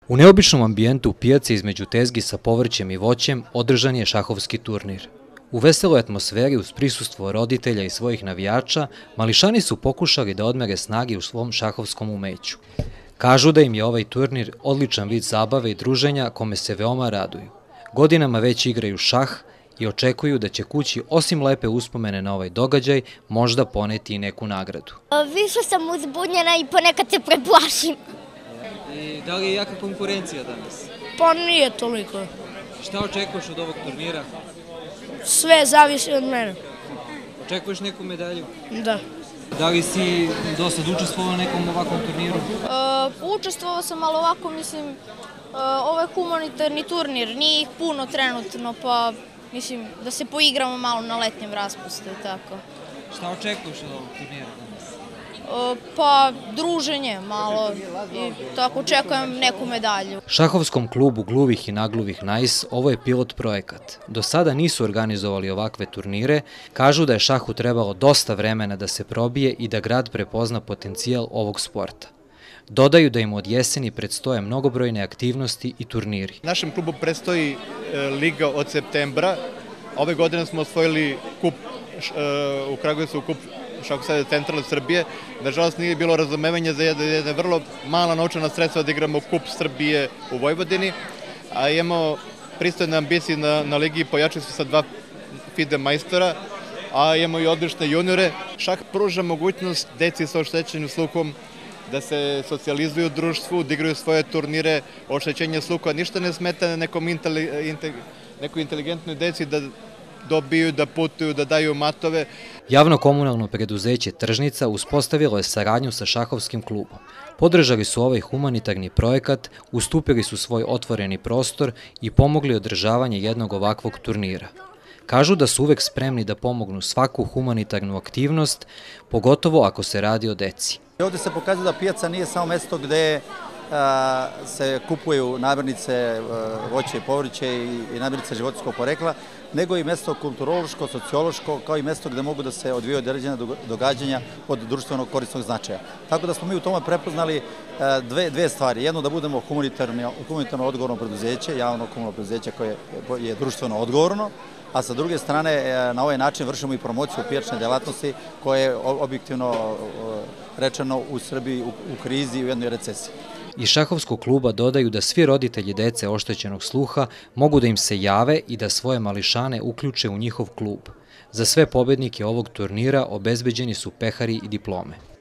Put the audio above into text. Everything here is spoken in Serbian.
U neobičnom ambijentu pijace između tezgi sa povrćem i voćem održan je šahovski turnir. U veseloj atmosferi uz prisustvo roditelja i svojih navijača, mališani su pokušali da odmere snage u svom šahovskom umeću. Kažu da im je ovaj turnir odličan vid zabave i druženja kome se veoma raduju. Godinama već igraju šah i očekuju da će kući osim lepe uspomene na ovaj događaj možda poneti i neku nagradu. Više sam uzbunjena i ponekad se preplašim. I da li je jaka konkurencija danas? Pa nije toliko. Šta očekuješ od ovog turnira? Sve zavisi od mene. Očekuješ neku medalju? Da. Da li si do sad učestvovao na nekom ovakvom turniru? Učestvovao sam, ali ovako mislim, ovo je humanitarni turnir, nije ih puno trenutno, pa mislim da se poigramo malo na letnjem raspustu i tako. Šta očekuješ od ovog turnira danas? Pa druženje malo i tako očekujem neku medalju. Šahovskom klubu gluvih i nagluvih Nais ovo je pilot projekat. Do sada nisu organizovali ovakve turnire, kažu da je šahu trebalo dosta vremena da se probije i da grad prepozna potencijal ovog sporta. Dodaju da im od jeseni predstoje mnogobrojne aktivnosti i turniri. Našem klubu predstoji liga od septembra. Ove godine smo osvojili kup u Kragujevcu, kup Šahovskog centralne Srbije. Nažalost nije bilo razumevanja za jedne vrlo mala novčana sredstva da igramo kup Srbije u Vojvodini, a imamo pristojne ambicije na ligi, pojačali su sa 2 FIDE majstora, a imamo i odlične juniore. Šah pruža mogućnost deci sa oštećenim sluhom da se socijalizuju u društvu, da igraju svoje turnire, oštećenje sluha. Ništa ne smeta nekoj inteligentnoj deci da dobiju, da putuju, da daju matove. Javno komunalno preduzeće Tržnica uspostavilo je saradnju sa šahovskim klubom. Podržali su ovaj humanitarni projekat, ustupili su svoj otvoreni prostor i pomogli održavanje jednog ovakvog turnira. Kažu da su uvek spremni da pomognu svaku humanitarnu aktivnost, pogotovo ako se radi o deci. Ovdje se pokazuje da pijaca nije samo mesto gde se kupuju namirnice, voće i povrće i namirnice životinjskog porekla, nego i mesto kulturološko, sociološko, kao i mesto gde mogu da se odvijaju određena događanja od društvenog korisnog značaja. Tako da smo mi u tome prepoznali dve stvari. Jedno, da budemo humanitarno odgovorno preduzeće, javno komunalno preduzeće koje je društveno odgovorno, a sa druge strane na ovaj način vršimo i promociju pijačne delatnosti koje je objektivno rečeno u Srbiji u krizi i u jednoj recesiji. Iz šahovskog kluba dodaju da svi roditelji dece oštećenog sluha mogu da im se jave i da svoje mališane uključe u njihov klub. Za sve pobednike ovog turnira obezbeđeni su pehari i diplome.